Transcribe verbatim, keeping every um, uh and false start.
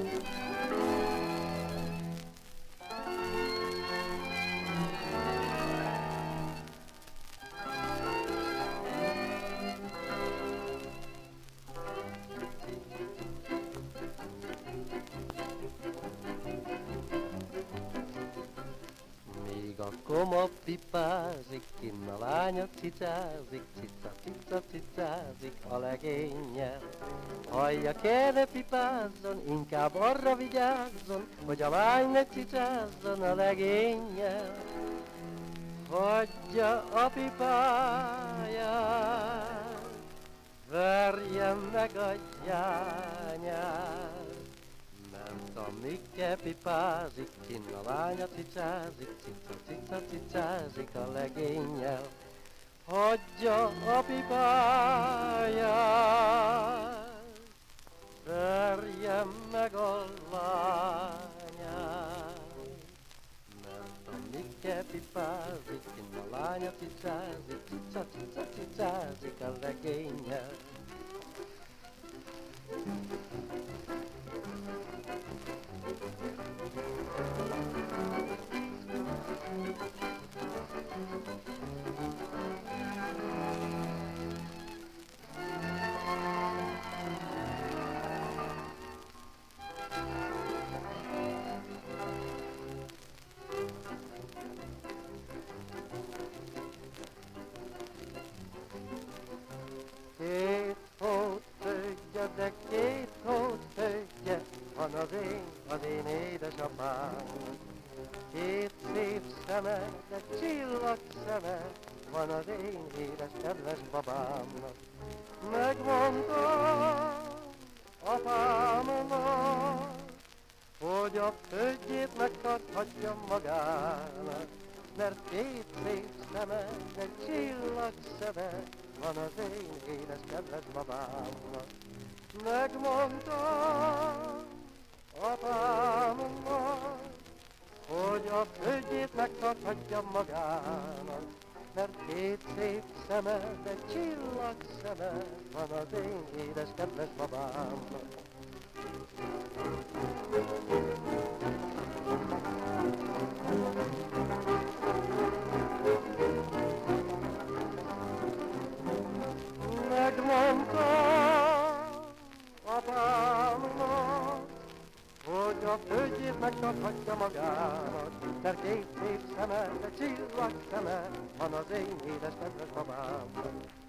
Míg a koma pipázik, kinn a lánya cicázik, cica, cica, cicázik a legénnyel. Hallja, kérne pipázzon, inkább arra vigyázzon, hogy a lány ne cicázzon a legénnyel. Hagyja a pipáját, verje meg a gyányát, mert amíg pipázik, kinn a lánya cicázik, cica, cica, cicázik a legénnyel. Hagyja a pipáját, verje meg a lányát, mert amíg pipázik, kinn a lánya cicázik, cica, cica, cicázik a legénnyel. Két hót földje, de két hót földje van az én, az én édesapám. Két szép szeme, de csillag szeme van az én édes kedves babámnak. Megmondtam apámnak, hogy a földjét megtarthatja magának, mert két szép szeme, de csillag szeme van az én édes kedves babámnak. Megmondtam apámnak, hogy a földjét megtarthatja magának, mert két szép szeme, de csillag szeme van az én édes kedves babámnak. Megmondtam apámnak, hogy a földjét megtarthatja magának, mert két szép szeme, de csillag szeme van az én édes kedves babámnak.